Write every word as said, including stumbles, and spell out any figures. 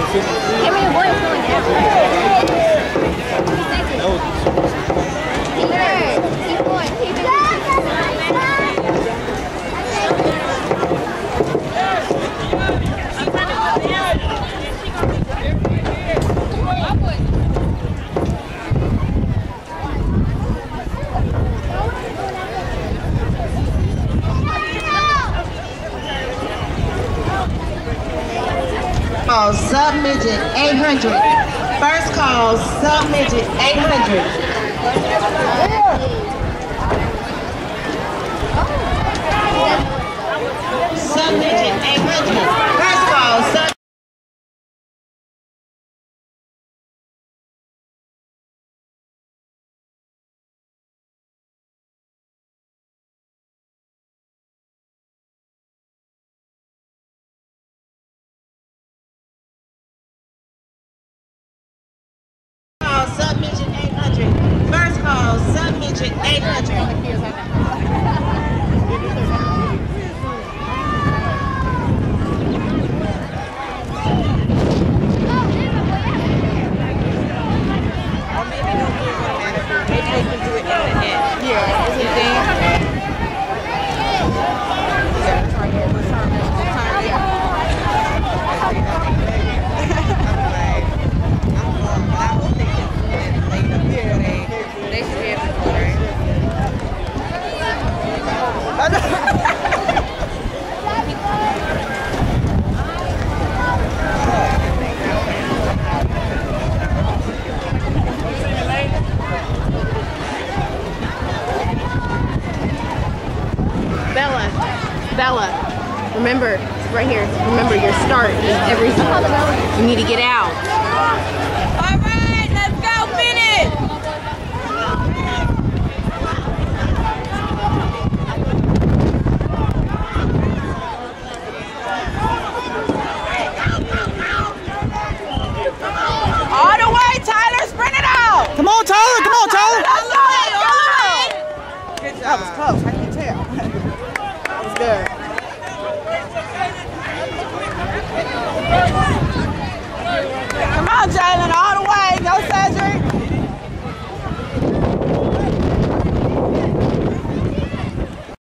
Give me a boy who's going down. Keep going. Keep it. Call sub-midget eight hundred. First call sub-midget eight hundred. Sub-midget eight hundred. First call sub Sub-midget eight hundred. First call, sub-midget eight hundred. Bella, Bella, remember, right here, remember your start is everything. You need to get out. All right, let's go finish. All the way, Tyler, sprint it out. Come on, Tyler, come on, Tyler. All the way, all the way. That was close, I can tell. That was good.